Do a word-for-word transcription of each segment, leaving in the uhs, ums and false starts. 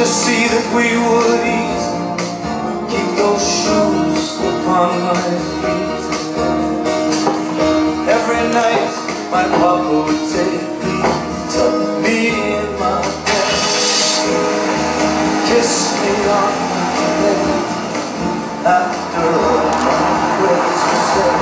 to see that we would eat, keep those shoes upon my feet. Every night my papa would take me, tuck me in my bed, kiss me on my head after all my prayers were said.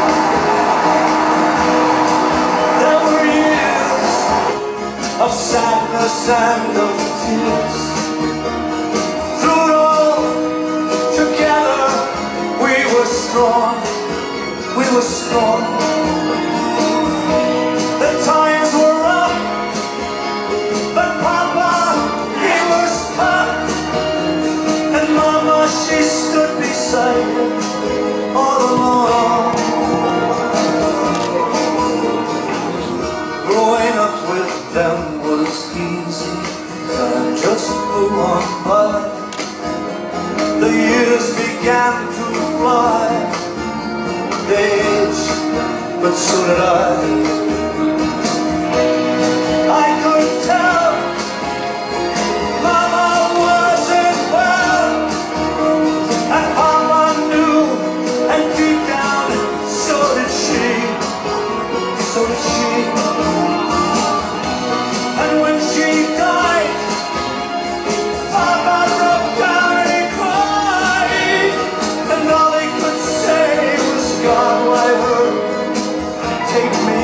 There were years of sadness and of tears. Through it all, together we were strong, we were strong. The times were rough, but Papa, he was tough. And Mama, she stood beside him all along. Growing up with them was easy, time just flew on by. The years began to fly, they aged, but so did I. I could tell Mama wasn't well, and Papa knew, and deep down, so did she, so did she. And when she died, Papa broke down and he cried, and all he could say was, God, why her, take me.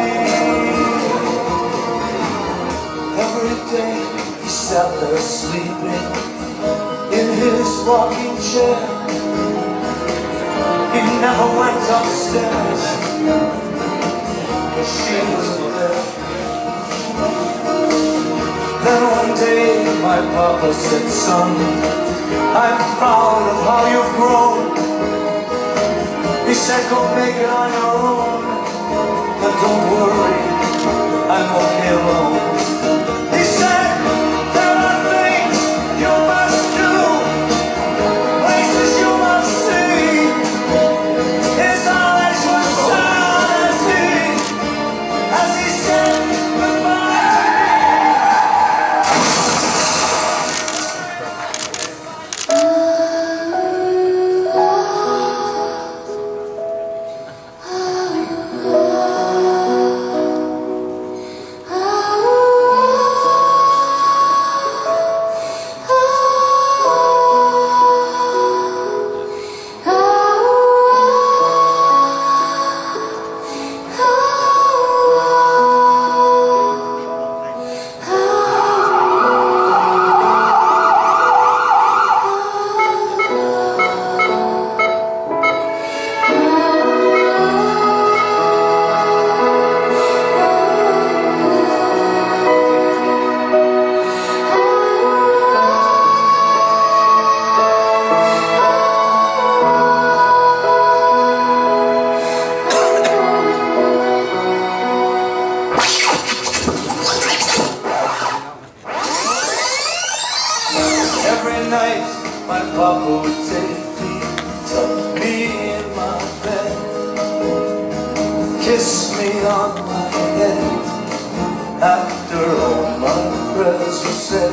Every day he sat there sleeping in his rocking chair. He never went upstairs, she was there. Then one day my papa said, son, I'm proud of how you've grown. He said, go make it on your own, but don't worry, I'm okay alone. He said, there are things you must do, places you must see. His eyes were sad as he, as he said goodbye Every night my papa would take me, tuck me in my bed, kiss me on my head after all my prayers were said.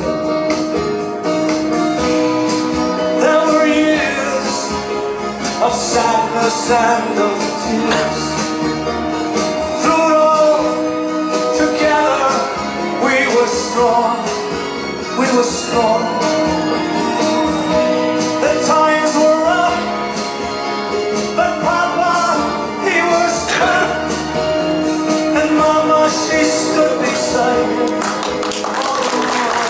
There were years of sadness and of tears. Through it all, together we were strong, we were strong. The times were rough, but Papa, he was tough. And Mama, she stood beside him all along.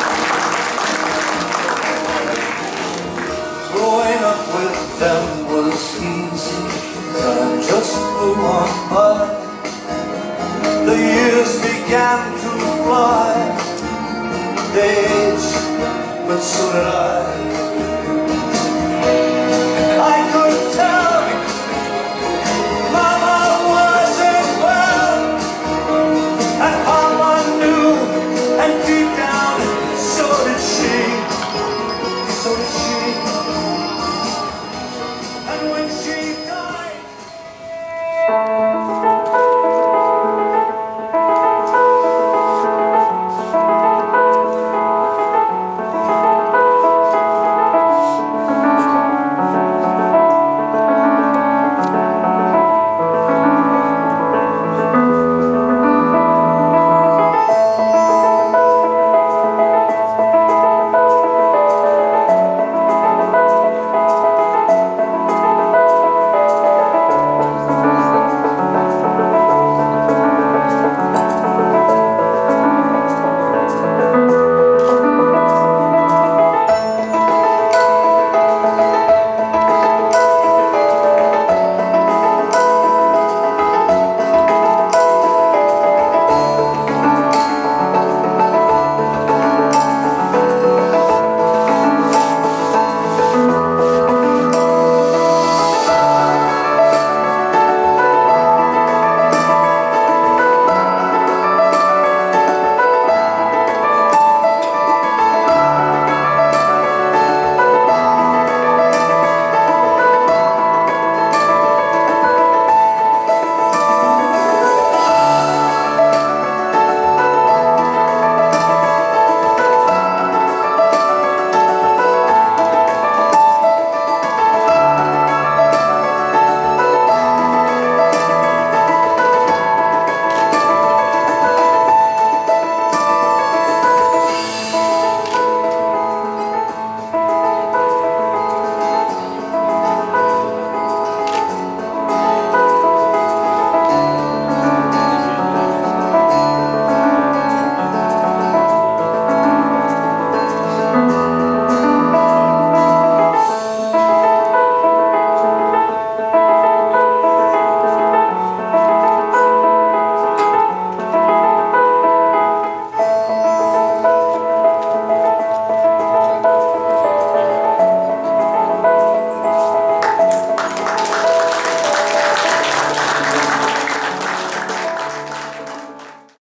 Growing up with them was easy, time just flew on by. The years began to fly, they aged, but so did I.